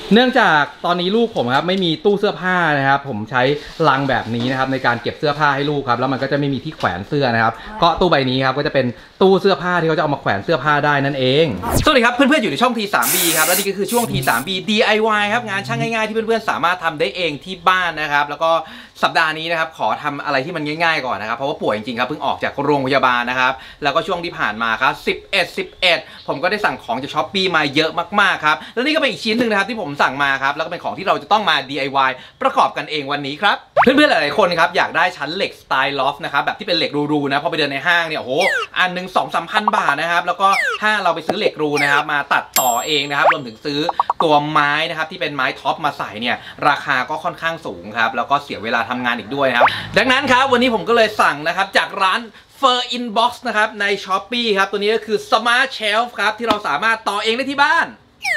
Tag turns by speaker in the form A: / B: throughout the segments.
A: เนื่องจากตอนนี้ลูกผมครับไม่มีตู้เสื้อผ้านะครับผมใช้ลังแบบนี้นะครับในการเก็บเสื้อผ้าให้ลูกครับแล้วมันก็จะไม่มีที่แขวนเสื้อนะครับก็ตู้ใบนี้ครับก็จะเป็นตู้เสื้อผ้าที่เขาจะเอามาแขวนเสื้อผ้าได้นั่นเองสวัสดีครับเพื่อนๆอยู่ในช่อง T3B ครับและนี่ก็คือช่วง T3B DIY ครับงานช่างง่ายๆที่เพื่อนๆสามารถทำได้เองที่บ้านนะครับแล้วก็สัปดาห์นี้นะครับขอทำอะไรที่มันง่ายๆก่อนนะครับเพราะว่าป่วยจริงๆครับเพิ่งออกจากโรงพยาบาลนะครับแล้วก็ช่วงที่ผ่านมาครับ11ผมก็ได้สั่งของจาก Shopee มาเยอะมากๆครับแล้วนี่ก็เป็นอีกชิ้นหนึ่งนะครับที่ผมสั่งมาครับแล้วก็เป็นของที่เราจะต้องมา DIY ประกอบกันเองวันนี้ครับเพื่อนๆหลายๆคนครับอยากได้ชั้นเหล็กสไตล์ลอฟนะครับแบบที่เป็นเหล็กรูๆนะพอไปเดินในห้างเนี่ยโอ้โหอันหนึ่ง 2-3 พันบาทนะครับแล้วก็ถ้าเราไปซื้อเหล็กรูนะครับมาตัดต่อเองนะครับรวมถึงซื้อตัวไม้นะครับที่เป็นไม้ท็อปมาใส่เนี่ยราคาก็ค่อนข้างสูงครับแล้วก็เสียเวลาทำงานอีกด้วยครับดังนั้นครับวันนี้ผมก็เลยสั่งนะครับจากร้านFur Inbox นะครับใน Shopee ครับตัวนี้ก็คือ Smart Shelf ครับที่เราสามารถต่อเองได้ที่บ้าน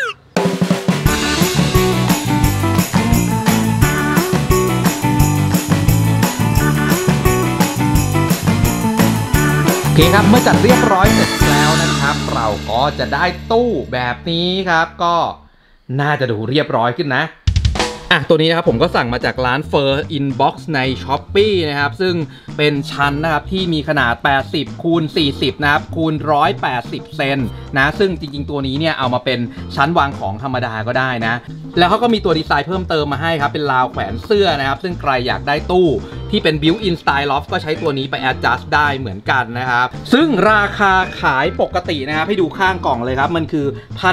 A: โอเคครับเมื่อจัดเรียบร้อยเสร็จแล้วนะครับเราก็จะได้ตู้แบบนี้ครับก็น่าจะดูเรียบร้อยขึ้นนะตัวนี้นะครับผมก็สั่งมาจากร้าน Fur Inbox ใน Shopee นะครับซึ่งเป็นชั้นนะครับที่มีขนาด80 คูณ 40นะครับคูณ 180 เซนนะซึ่งจริงๆตัวนี้เนี่ยเอามาเป็นชั้นวางของธรรมดาก็ได้นะแล้วเขาก็มีตัวดีไซน์เพิ่มเติมมาให้ครับเป็นราวแขวนเสื้อนะครับซึ่งใครอยากได้ตู้ที่เป็น Built-in Style Loft ก็ใช้ตัวนี้ไป adjust ได้เหมือนกันนะครับซึ่งราคาขายปกตินะครับให้ดูข้างกล่องเลยครับมันคือ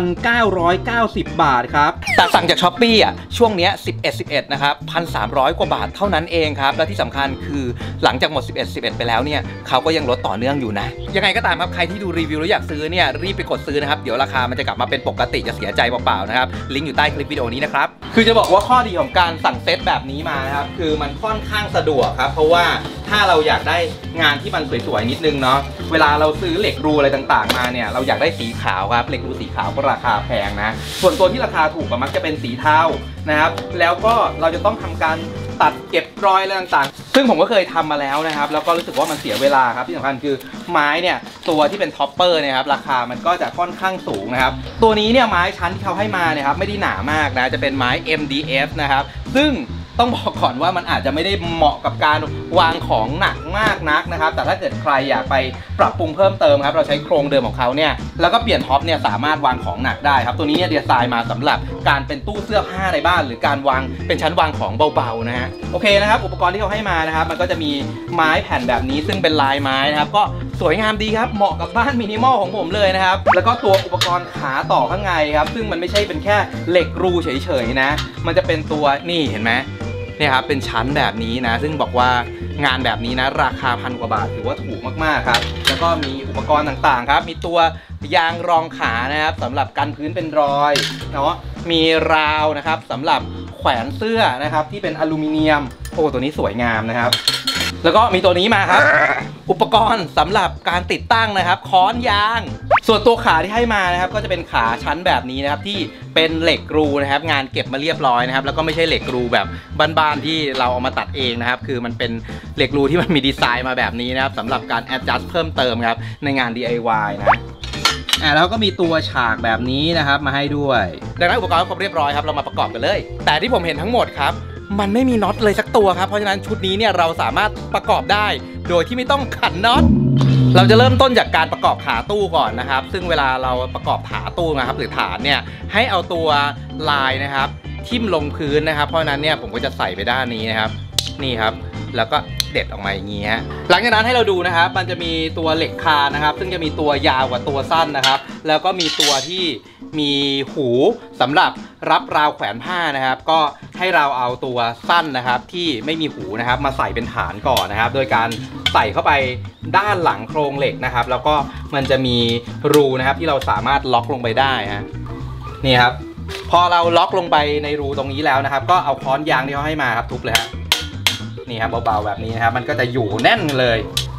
A: 1,990 บาทครับแต่สั่งจาก Shopee ช่วงนี้11นะครับ 1,300 กว่าบาทเท่านั้นเองครับและที่สำคัญคือหลังจากหมด11ไปแล้วเนี่ยเขาก็ยังลดต่อเนื่องอยู่นะยังไงก็ตามครับใครที่ดูรีวิวแล้วอยากซื้อเนี่ยรีบไปกดซื้อนะครับเดี๋ยวราคามันจะกลับมาเป็นปกติจะเสียใจเปล่าๆนะครับลิงก์อยู่ใต้คลิปวิดีโอนี้นะครับคือจะบอกว่าข้อดีของการสั่งเซตแบบนี้มานะครับคือมันค่อนข้างสะดวกครับเพราะว่าถ้าเราอยากได้งานที่มันสวยๆนิดนึงเนาะเวลาเราซื้อเหล็กรูอะไรต่างๆมาเนี่ยเราอยากได้สีขาวครับเหล็กรูสีขาวก็ราคาแพงนะส่วนตัวที่ราคาถูกมักจะเป็นสีเทานะครับแล้วก็เราจะต้องทำการตัดเก็บรอยอะไรต่างๆซึ่งผมก็เคยทำมาแล้วนะครับแล้วก็รู้สึกว่ามันเสียเวลาครับที่สำคัญคือไม้เนี่ยตัวที่เป็นท็อปเปอร์นะครับราคามันก็จะค่อนข้างสูงนะครับตัวนี้เนี่ยไม้ชั้นที่เขาให้มาเนี่ยครับไม่ได้หนามากนะจะเป็นไม้ MDF นะครับซึ่งต้องบอกก่อนว่ามันอาจจะไม่ได้เหมาะกับการวางของหนักมากนักนะครับแต่ถ้าเกิดใครอยากไปปรับปรุงเพิ่มเติมครับเราใช้โครงเดิมของเขาเนี่ยแล้วก็เปลี่ยนท็อปเนี่ยสามารถวางของหนักได้ครับตัวนี้เนี่ยดีไซน์มาสำหรับการเป็นตู้เสื้อผ้าในบ้านหรือการวางเป็นชั้นวางของเบาๆนะฮะโอเคนะครับอุปกรณ์ที่เขาให้มานะครับมันก็จะมีไม้แผ่นแบบนี้ซึ่งเป็นลายไม้นะครับก็สวยงามดีครับเหมาะกับบ้านมินิมอลของผมเลยนะครับแล้วก็ตัวอุปกรณ์ขาต่อข้างในครับซึ่งมันไม่ใช่เป็นแค่เหล็กรูเฉยๆนะมันจะเป็นตัวนี่เห็นไหมเนี่ยครับเป็นชั้นแบบนี้นะซึ่งบอกว่างานแบบนี้นะราคา1,000 กว่าบาทถือว่าถูกมากๆครับแล้วก็มีอุปกรณ์ต่างๆครับมีตัวยางรองขานะครับสำหรับกันพื้นเป็นรอยเนาะมีราวนะครับสำหรับแขวนเสื้อนะครับที่เป็นอลูมิเนียมโอ้ตัวนี้สวยงามนะครับแล้วก็มีตัวนี้มาครับอุปกรณ์สำหรับการติดตั้งนะครับค้อนยางส่วนตัวขาที่ให้มานะครับก็จะเป็นขาชั้นแบบนี้นะครับที่เป็นเหล็กรูนะครับงานเก็บมาเรียบร้อยนะครับแล้วก็ไม่ใช่เหล็กรูแบบบ้านๆที่เราเอามาตัดเองนะครับคือมันเป็นเหล็กรูที่มันมีดีไซน์มาแบบนี้นะครับสำหรับการ adjust เพิ่มเติมครับในงาน DIY นะแล้วก็มีตัวฉากแบบนี้นะครับมาให้ด้วยดังนั้นอุปกรณ์ครบเรียบร้อยครับเรามาประกอบกันเลยแต่ที่ผมเห็นทั้งหมดครับมันไม่มีน็อตเลยสักตัวครับเพราะฉะนั้นชุดนี้เนี่ยเราสามารถประกอบได้โดยที่ไม่ต้องขันน็อตเราจะเริ่มต้นจากการประกอบขาตู้ก่อนนะครับซึ่งเวลาเราประกอบขาตู้นะครับหรือฐานเนี่ยให้เอาตัวลายนะครับทิ่มลงพื้นนะครับเพราะนั้นเนี่ยผมก็จะใส่ไปด้านนี้นะครับนี่ครับแล้วก็เด็ดออกมาอย่างนี้ฮะหลังจากนั้นให้เราดูนะครับมันจะมีตัวเหล็กคานนะครับซึ่งจะมีตัวยาวกว่าตัวสั้นนะครับแล้วก็มีตัวที่มีหูสำหรับรับราวแขวนผ้านะครับก็ให้เราเอาตัวสั้นนะครับที่ไม่มีหูนะครับมาใส่เป็นฐานก่อนนะครับโดยการใส่เข้าไปด้านหลังโครงเหล็กนะครับแล้วก็มันจะมีรูนะครับที่เราสามารถล็อกลงไปได้ฮะนี่ครับพอเราล็อกลงไปในรูตรงนี้แล้วนะครับก็เอาค้อนยางที่เขาให้มาครับทุบเลยฮะนี่ครับเบาๆแบบนี้นะครับมันก็จะอยู่แน่นเลย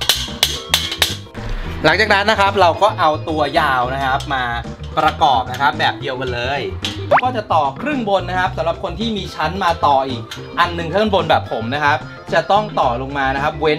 A: หลังจากนั้นนะครับเราก็เอาตัวยาวนะครับมาประกอบนะครับแบบเดียวกันเลยก็จะต่อครึ่งบนนะครับสำหรับคนที่มีชั้นมาต่ออีกอันหนึ่งข้างบนแบบผมนะครับจะต้องต่อลงมานะครับเว้น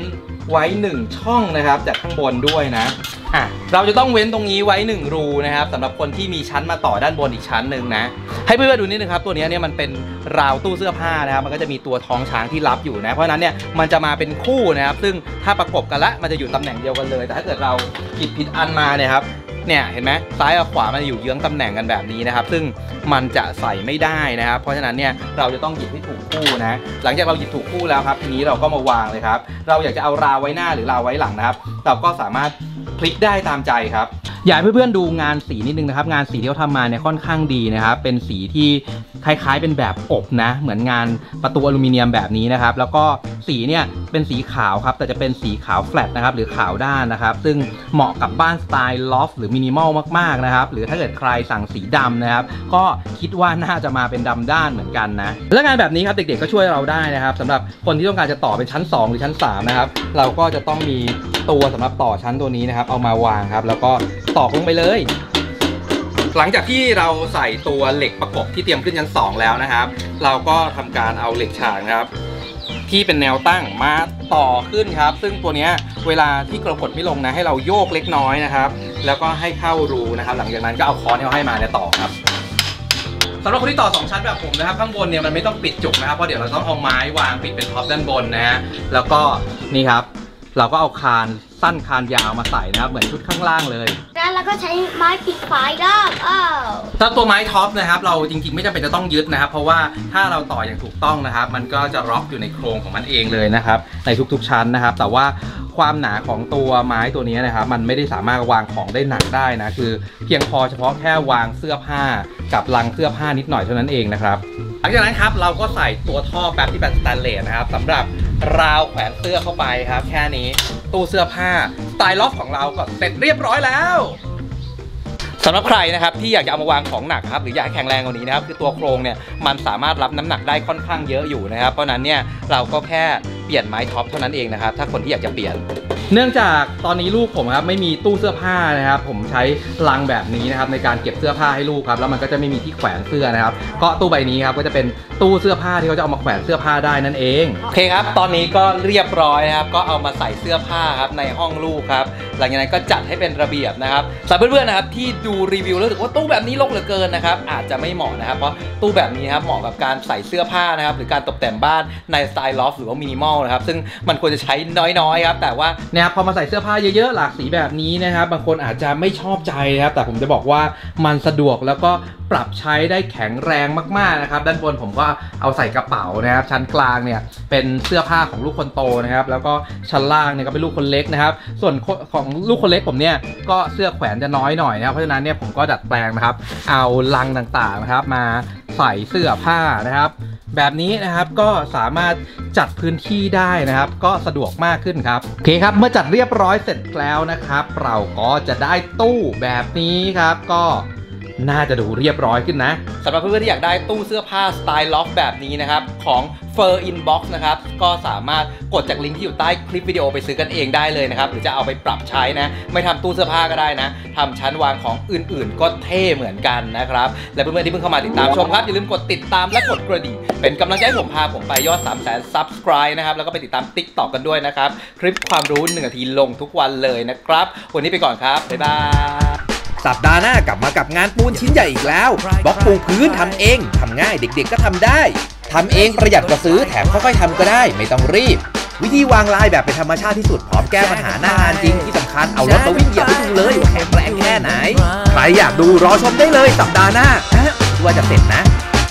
A: ไว้1ช่องนะครับจากข้างบนด้วยนะเราจะต้องเว้นตรงนี้ไว้1รูนะครับสำหรับคนที่มีชั้นมาต่อด้านบนอีกชั้นหนึ่งนะให้เพื่อนๆดูนิดนึงครับตัวนี้เนี่ยมันเป็นราวตู้เสื้อผ้านะครับมันก็จะมีตัวท้องช้างที่รับอยู่นะเพราะฉะนั้นเนี่ยมันจะมาเป็นคู่นะครับซึ่งถ้าประกบกันละมันจะอยู่ตำแหน่งเดียวกันเลยแต่ถ้าเกิดเราผิดอันมาเนี่ยครับเนี่ยเห็นไหมซ้ายกับขวามันอยู่เยื้องตำแหน่งกันแบบนี้นะครับซึ่งมันจะใส่ไม่ได้นะครับเพราะฉะนั้นเนี่ยเราจะต้องหยิบให้ถูกคู่นะหลังจากเราหยิบถูกคู่แล้วครับทีนี้เราก็มาวางเลยครับเราอยากจะเอาราวไว้หน้าหรือราวไว้หลังนะครับเราก็สามารถพลิกได้ตามใจครับอยากให้เพื่อนๆดูงานสีนิดนึงนะครับงานสีที่เขาทำมาเนี่ยค่อนข้างดีนะครับเป็นสีที่คล้ายๆเป็นแบบอบนะเหมือนงานประตูอลูมิเนียมแบบนี้นะครับแล้วก็สีเนี่ยเป็นสีขาวครับแต่จะเป็นสีขาวแฟลตนะครับหรือขาวด้านนะครับซึ่งเหมาะกับบ้านสไตล์ลอฟหรือมินิมอลมากๆนะครับหรือถ้าเกิดใครสั่งสีดำนะครับก็คิดว่าน่าจะมาเป็นดำด้านเหมือนกันนะและงานแบบนี้ครับเด็กๆก็ช่วยเราได้นะครับสำหรับคนที่ต้องการจะต่อเป็นชั้น2หรือชั้น3นะครับเราก็จะต้องมีตัวสำหรับต่อชั้นตัวนี้นะครับเอามาวางครับแล้วก็ตอกลงไปเลยหลังจากที่เราใส่ตัวเหล็กประกบที่เตรียมขึ้นชั้น2แล้วนะครับเราก็ทำการเอาเหล็กฉากครับที่เป็นแนวตั้งมาต่อขึ้นครับซึ่งตัวนี้เวลาที่กระกดไม่ลงนะให้เราโยกเล็กน้อยนะครับแล้วก็ให้เข้ารูนะครับหลังจากนั้นก็เอาค้อนที่เราให้มาเนี่ยต่อครับสำหรับคนที่ต่อ2ชั้นแบบผมนะครับข้างบนเนี่ยมันไม่ต้องปิดจุกนะครับเพราะเดี๋ยวเราต้องเอาไม้วางปิดเป็นท็อปด้านบนนะฮะแล้วก็นี่ครับเราก็เอาคานสั้นคานยาวมาใส่นะครับเหมือนชุดข้างล่างเลย
B: แล้วเราก็ใช้ไม้ปิดฝายได้
A: ถ้าตัวไม้ท็อปนะครับเราจริงๆไม่จำเป็นจะต้องยึดนะครับเพราะว่าถ้าเราต่ออย่างถูกต้องนะครับมันก็จะล็อกอยู่ในโครงของมันเองเลยนะครับในทุกๆชั้นนะครับแต่ว่าความหนาของตัวไม้ตัวนี้นะครับมันไม่ได้สามารถวางของได้หนักได้นะคือเพียงพอเฉพาะแค่วางเสื้อผ้ากับลังเสื้อผ้านิดหน่อยเท่านั้นเองนะครับหลังจากนั้นครับเราก็ใส่ตัวท่อแป๊บที่เป็นสแตนเลสนะครับสำหรับราวแขวนเสื้อเข้าไปครับแค่นี้ตู้เสื้อผ้าสไตล์ล็อกของเราก็เสร็จเรียบร้อยแล้วสำหรับใครนะครับที่อยากจะเอามาวางของหนักครับหรืออยากแข็งแรงกว่านี้นะครับคือตัวโครงเนี่ยมันสามารถรับน้ำหนักได้ค่อนข้างเยอะอยู่นะครับเพราะนั้นเนี่ยเราก็แค่เปลี่ยนไม้ท็อปเท่านั้นเองนะครับถ้าคนที่อยากจะเปลี่ยนเนื่องจากตอนนี้ลูกผมครับไม่มีตู้เสื้อผ้านะครับผมใช้ลังแบบนี้นะครับในการเก็บเสื้อผ้าให้ลูกครับแล้วมันก็จะไม่มีที่แขวนเสื้อนะครับก็ตู้ใบนี้ครับก็จะเป็นตู้เสื้อผ้าที่เขาจะเอามาแขวนเสื้อผ้าได้นั่นเองโอเคครับตอนนี้ก็เรียบร้อยนะครับก็เอามาใส่เสื้อผ้าครับในห้องลูกครับหลังจากนั้นก็จัดให้เป็นระเบียบนะครับสำหรับเพื่อนๆนะครับที่ดูรีวิวแล้วรู้สึกว่าตู้แบบนี้รกเหลือเกินนะครับอาจจะไม่เหมาะนะครับเพราะตู้แบบนี้ครับเหมาะกับการใส่เสื้อผ้านะครับหรือการตกแต่งบ้านในสไตล์ลอฟหรือว่ามินิมอลนะครับซึ่งมันควรจะใช้น้อยๆครับแต่ว่านะครับพอมาใส่เสื้อผ้าเยอะๆหลากสีแบบนี้นะครับบางคนอาจจะไม่ชอบใจนะครับแต่ผมจะบอกว่ามันสะดวกแล้วก็ปรับใช้ได้แข็งแรงมากๆนะครับด้านบนผมก็เอาใส่กระเป๋านะครับชั้นกลางเนี่ยเป็นเสื้อผ้าของลูกคนโตนะครับแล้วก็ชั้นล่างเนี่ยก็เป็นลูกคนเล็กนะครับส่วนของลูกคนเล็กผมเนี่ยก็เสื้อแขวนจะน้อยหน่อยนะครับเพราะฉะนั้นเนี่ยผมก็ดัดแปลงนะครับเอาลังต่างๆนะครับมาใส่เสื้อผ้านะครับแบบนี้นะครับก็สามารถจัดพื้นที่ได้นะครับก็สะดวกมากขึ้นครับโอเคครับเมื่อจัดเรียบร้อยเสร็จแล้วนะครับเราก็จะได้ตู้แบบนี้ครับก็น่าจะดูเรียบร้อยขึ้นนะสำหรับเพื่อนๆที่อยากได้ตู้เสื้อผ้าสไตล์ล็อกแบบนี้นะครับของ Fur Inbox นะครับก็สามารถกดจากลิงก์ที่อยู่ใต้คลิปวิดีโอไปซื้อกันเองได้เลยนะครับหรือจะเอาไปปรับใช้นะไม่ทำตู้เสื้อผ้าก็ได้นะทำชั้นวางของอื่นๆก็เท่เหมือนกันนะครับและเพื่อนๆที่เพิ่งเข้ามาติดตามชมครับอย่าลืมกดติดตามและกดกระดิ่งเป็นกำลังใจให้ผมพาผมไปยอด 300,000 Subscribe นะครับแล้วก็ไปติดตาม TikTok กันด้วยนะครับคลิปความรู้1 นาทีลงทุกวันเลยนะครับวันนี้ไปก่อนครับบ๊ายบาย
C: สัปดาห์หน้ากลับมากับงานปูนชิ้นใหญ่อีกแล้วบล็อกปูพื้นทำเองทำง่ายเด็กๆก็ทำได้ทำเองประหยัดกว่าซื้อแถมค่อยๆทำก็ได้ไม่ต้องรีบวิธีวางลายแบบเป็นธรรมชาติที่สุดพร้อมแก้ปัญหาหน้างานจริงที่สำคัญเอารถมาวิ่งเหยียบให้ดูเลยว่าแข็งแรงแค่ไหนใครอยากดูรอชมได้เลยสัปดาห์หน้าว่าจะเสร็จนะ